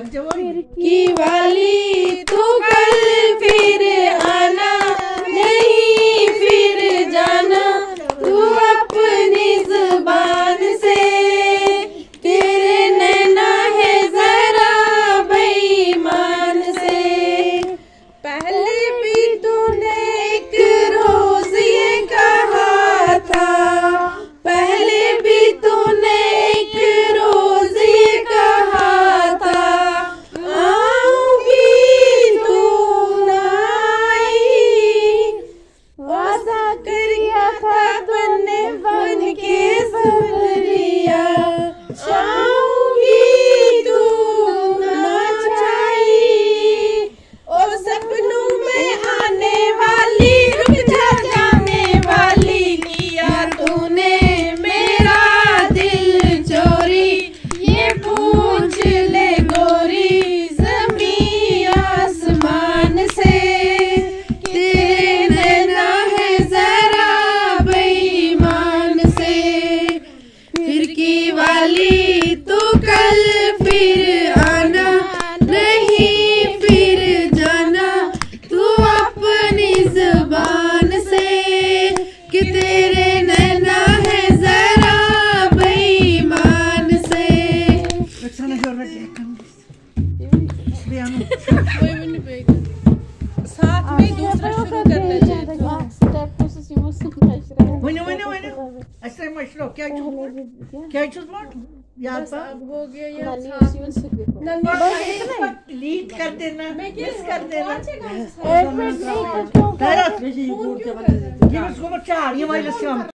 की वाली तू कल फिर आना, नहीं फिर जाना तू अपनी जुबान से। तेरे नैना है जरा बेईमान से। पहले भी तूने एक रोज ये कहा था, पहले भी तूने एक रोज ये कहा था, आऊंगी तू ना आई। वादा किया था तूने बन के सुनरिया, चाहूंगी तू ना चाही। और सपनों में आने वाली रुक जा जाने वाली, किया तूने मेरा दिल चोरी। ये पूछ ले गोरी ज़मीं आसमान से, तेरे नैना है जरा बेईमान से। फिर की वाली तू कल फिर आना, नहीं फिर जाना तू अपनी जुबान से। कि तेरे नैना है जरा बेईमान से। साथ में दूसरा शुरू करना चाहिए। अब हो गया यार, लीड कर देना, मिस कर देना। एक मिनट